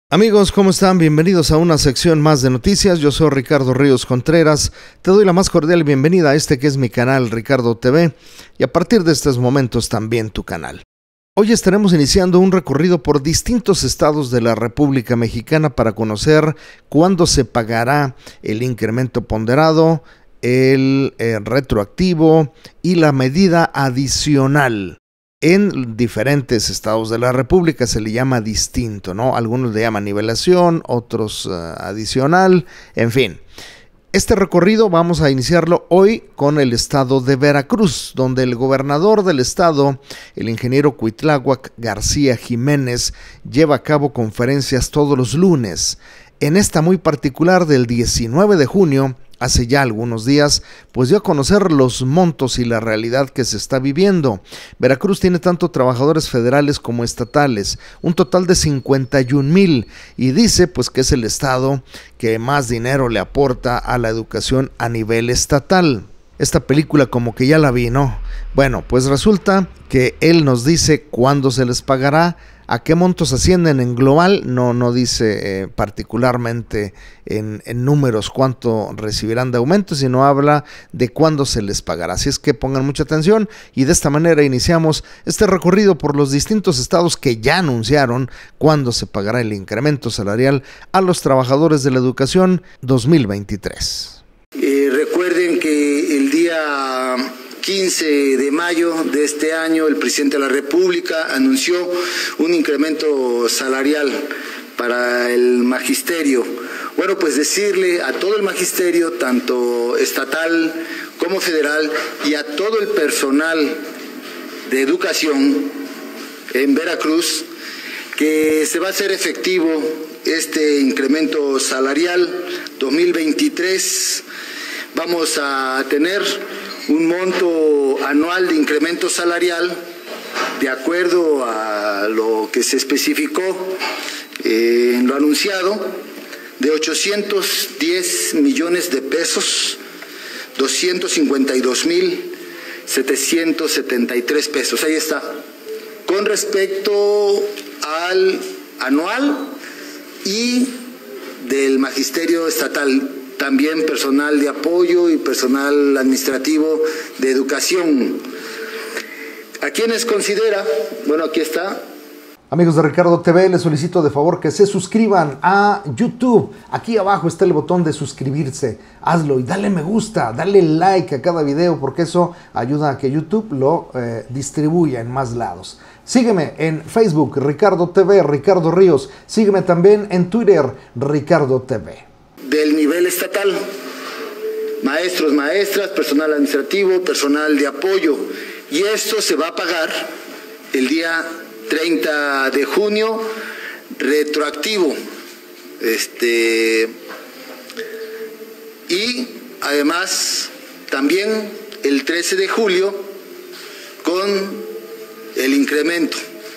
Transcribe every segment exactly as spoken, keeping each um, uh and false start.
Amigos, ¿cómo están? Bienvenidos a una sección más de noticias. Yo soy Ricardo Ríos Contreras. Te doy la más cordial bienvenida a este que es mi canal Ricardo T V y a partir de estos momentos también tu canal. Hoy estaremos iniciando un recorrido por distintos estados de la República Mexicana para conocer cuándo se pagará el incremento ponderado, el eh, retroactivo y la medida adicional. En diferentes estados de la República se le llama distinto, ¿no? Algunos le llaman nivelación, otros uh, adicional, en fin. Este recorrido vamos a iniciarlo hoy con el estado de Veracruz, donde el gobernador del estado, el ingeniero Cuitláhuac García Jiménez, lleva a cabo conferencias todos los lunes. En esta muy particular del diecinueve de junio, hace ya algunos días, pues dio a conocer los montos y la realidad que se está viviendo. Veracruz tiene tanto trabajadores federales como estatales, un total de cincuenta y un mil, y dice pues que es el estado que más dinero le aporta a la educación a nivel estatal. Esta película como que ya la vi, ¿no? Bueno, pues resulta que él nos dice cuándo se les pagará, a qué montos ascienden en global, no, no dice eh, particularmente en, en números cuánto recibirán de aumento, sino habla de cuándo se les pagará. Así es que pongan mucha atención y de esta manera iniciamos este recorrido por los distintos estados que ya anunciaron cuándo se pagará el incremento salarial a los trabajadores de la educación dos mil veintitrés. Eh, recuerden que el día quince de mayo de este año el presidente de la República anunció un incremento salarial para el magisterio. Bueno, pues decirle a todo el magisterio, tanto estatal como federal, y a todo el personal de educación en Veracruz, que se va a hacer efectivo este incremento salarial dos mil veintitrés. Vamos a tener un monto anual de incremento salarial de acuerdo a lo que se especificó eh, en lo anunciado, de ochocientos diez millones de pesos, doscientos cincuenta y dos mil setecientos setenta y tres pesos. Ahí está. Con respecto al anual y del magisterio estatal, también personal de apoyo y personal administrativo de educación. ¿A quiénes considera? Bueno, aquí está. Amigos de Ricardo T V, les solicito de favor que se suscriban a YouTube. Aquí abajo está el botón de suscribirse. Hazlo y dale me gusta, dale like a cada video porque eso ayuda a que YouTube lo eh, distribuya en más lados. Sígueme en Facebook, Ricardo T V, Ricardo Ríos. Sígueme también en Twitter, Ricardo T V. Del nivel estatal, maestros, maestras, personal administrativo, personal de apoyo, y esto se va a pagar el día treinta de junio, retroactivo, este, y además también el trece de julio con el incremento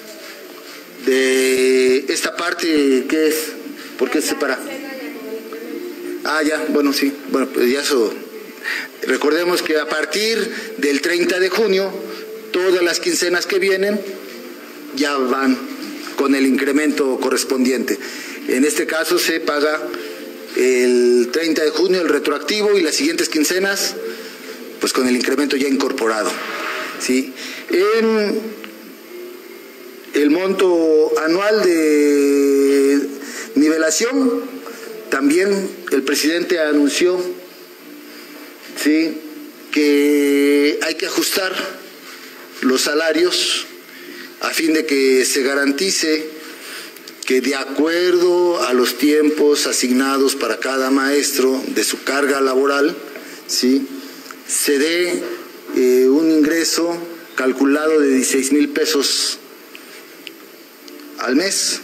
de esta parte. ¿Qué es? ¿Por qué se separa? Ah, ya, bueno, sí, bueno, pues ya eso. Recordemos que a partir del treinta de junio, todas las quincenas que vienen ya van con el incremento correspondiente. En este caso se paga el treinta de junio el retroactivo y las siguientes quincenas, pues con el incremento ya incorporado, ¿sí? En el monto anual de nivelación, también el presidente anunció, ¿sí?, que hay que ajustar los salarios a fin de que se garantice que de acuerdo a los tiempos asignados para cada maestro de su carga laboral, ¿sí?, se dé eh, un ingreso calculado de dieciséis mil pesos al mes.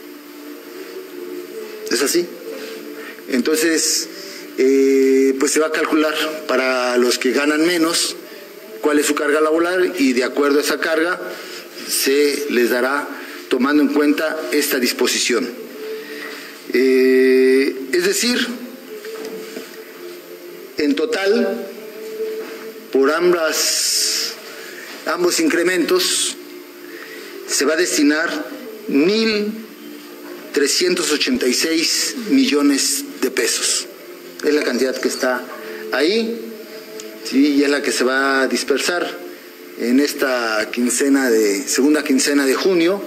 ¿Es así? Entonces, eh, pues se va a calcular para los que ganan menos cuál es su carga laboral y de acuerdo a esa carga se les dará tomando en cuenta esta disposición. Eh, es decir, en total, por ambas, ambos incrementos, se va a destinar mil trescientos ochenta y seis millones de pesos. Es la cantidad que está ahí, ¿sí? Y es la que se va a dispersar en esta quincena de, segunda quincena de junio,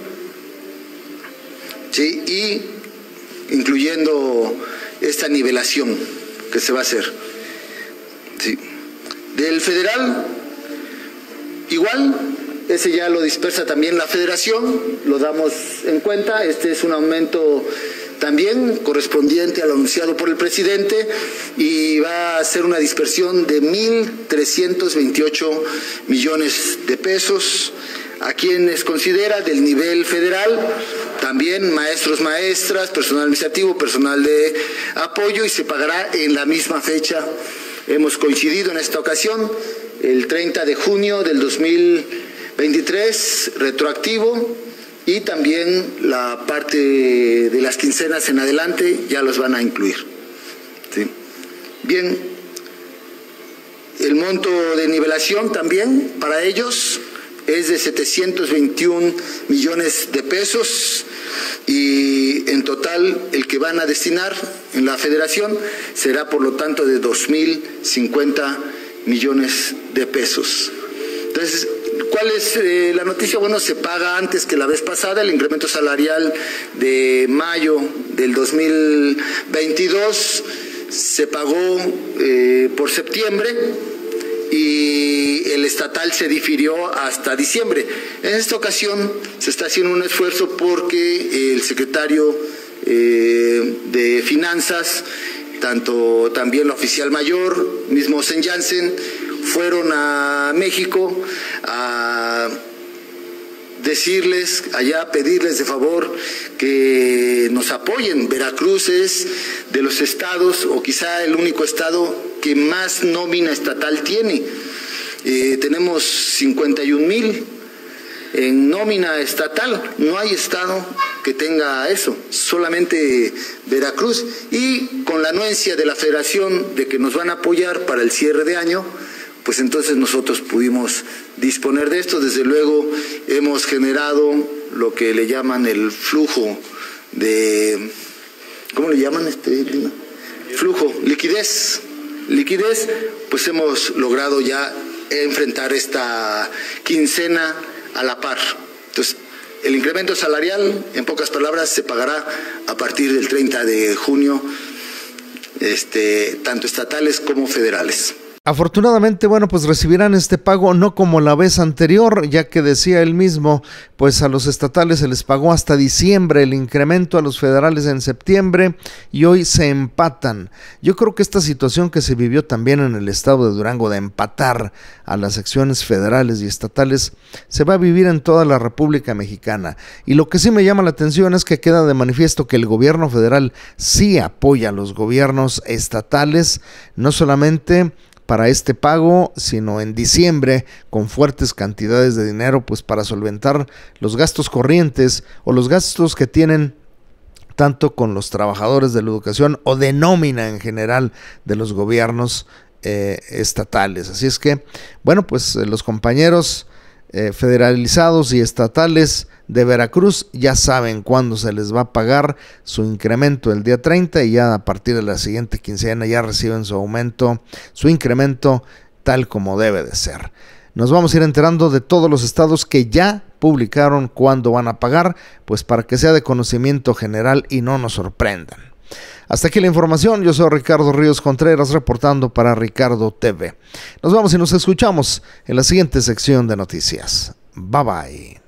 ¿sí? Y incluyendo esta nivelación que se va a hacer, ¿sí? Del federal, igual, ese ya lo dispersa también la federación, lo damos en cuenta. Este es un aumento también correspondiente al anunciado por el presidente y va a ser una dispersión de mil trescientos veintiocho millones de pesos. A quienes considera del nivel federal, también maestros, maestras, personal administrativo, personal de apoyo, y se pagará en la misma fecha. Hemos coincidido en esta ocasión, el treinta de junio del dos mil veintitrés, retroactivo, y también la parte de las quincenas en adelante ya los van a incluir, ¿sí? Bien, el monto de nivelación también para ellos es de setecientos veintiún millones de pesos, y en total el que van a destinar en la federación será por lo tanto de dos mil cincuenta millones de pesos. Entonces, ¿cuál es eh, la noticia? Bueno, se paga antes que la vez pasada. El incremento salarial de mayo del dos mil veintidós se pagó eh, por septiembre, y el estatal se difirió hasta diciembre. En esta ocasión se está haciendo un esfuerzo porque el secretario eh, de Finanzas, tanto también la oficial mayor, mismo Sen Jansen, fueron a México a decirles, allá pedirles de favor que nos apoyen. Veracruz es de los estados, o quizá el único estado que más nómina estatal tiene. Eh, tenemos cincuenta y un mil en nómina estatal. No hay estado que tenga eso, solamente Veracruz. Y con la anuencia de la federación de que nos van a apoyar para el cierre de año, pues entonces nosotros pudimos disponer de esto. Desde luego hemos generado lo que le llaman el flujo de, ¿cómo le llaman este? Flujo, liquidez. Liquidez, pues hemos logrado ya enfrentar esta quincena a la par. Entonces, el incremento salarial, en pocas palabras, se pagará a partir del treinta de junio, este, tanto estatales como federales. Afortunadamente, bueno, pues recibirán este pago no como la vez anterior, ya que decía él mismo, pues a los estatales se les pagó hasta diciembre el incremento, a los federales en septiembre, y hoy se empatan. Yo creo que esta situación que se vivió también en el estado de Durango, de empatar a las secciones federales y estatales, se va a vivir en toda la República Mexicana. Y lo que sí me llama la atención es que queda de manifiesto que el gobierno federal sí apoya a los gobiernos estatales, no solamente para este pago, sino en diciembre con fuertes cantidades de dinero, pues para solventar los gastos corrientes o los gastos que tienen tanto con los trabajadores de la educación o de nómina en general de los gobiernos eh, estatales. Así es que, bueno, pues eh, los compañeros eh, federalizados y estatales de Veracruz ya saben cuándo se les va a pagar su incremento el día treinta, y ya a partir de la siguiente quincena ya reciben su aumento, su incremento tal como debe de ser. Nos vamos a ir enterando de todos los estados que ya publicaron cuándo van a pagar, pues para que sea de conocimiento general y no nos sorprendan. Hasta aquí la información. Yo soy Ricardo Ríos Contreras, reportando para Ricardo T V. Nos vamos y nos escuchamos en la siguiente sección de noticias. Bye bye.